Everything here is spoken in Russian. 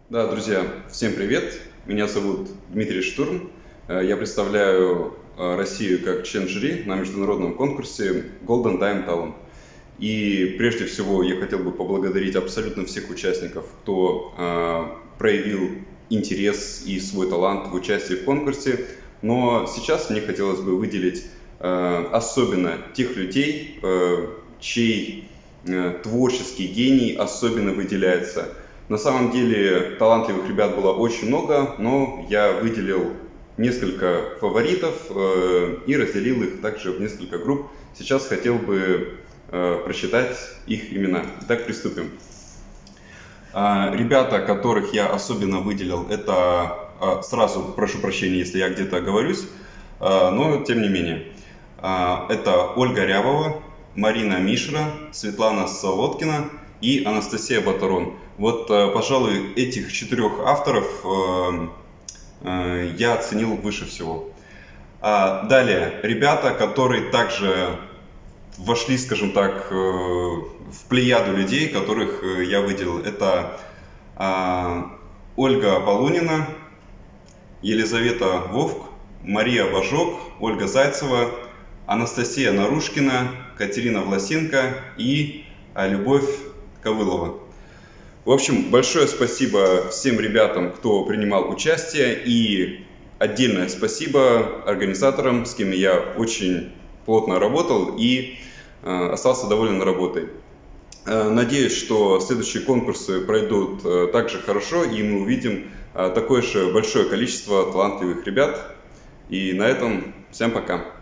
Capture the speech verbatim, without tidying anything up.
Да, друзья, всем привет! Меня зовут Дмитрий Штурм. Э, Я представляю э, Россию как член жюри на международном конкурсе Golden Time Talent. И прежде всего я хотел бы поблагодарить абсолютно всех участников, кто э, проявил интерес и свой талант в участии в конкурсе. Но сейчас мне хотелось бы выделить э, особенно тех людей, э, чей э, творческий гений особенно выделяется. На самом деле талантливых ребят было очень много, но я выделил несколько фаворитов э, и разделил их также в несколько групп. Сейчас хотел бы э, прочитать их имена. Итак, приступим. А, ребята, которых я особенно выделил, это, а, сразу прошу прощения, если я где-то оговорюсь, а, но тем не менее. А, это Ольга Рябова, Марина Мишера, Светлана Солодкина и Анастасия Батарон. Вот, э, пожалуй, этих четырех авторов э, э, я оценил выше всего. А, далее, ребята, которые также вошли, скажем так, э, в плеяду людей, которых э, я выделил. Это а, Ольга Полунина, Елизавета Вовк, Мария Бажок, Ольга Зайцева, Анастасия Нарушкина, Катерина Власенко и а, Любовь Ковылова. В общем, большое спасибо всем ребятам, кто принимал участие, и отдельное спасибо организаторам, с кем я очень плотно работал и э, остался доволен работой. Э, надеюсь, что следующие конкурсы пройдут э, также хорошо, и мы увидим э, такое же большое количество талантливых ребят. И на этом всем пока.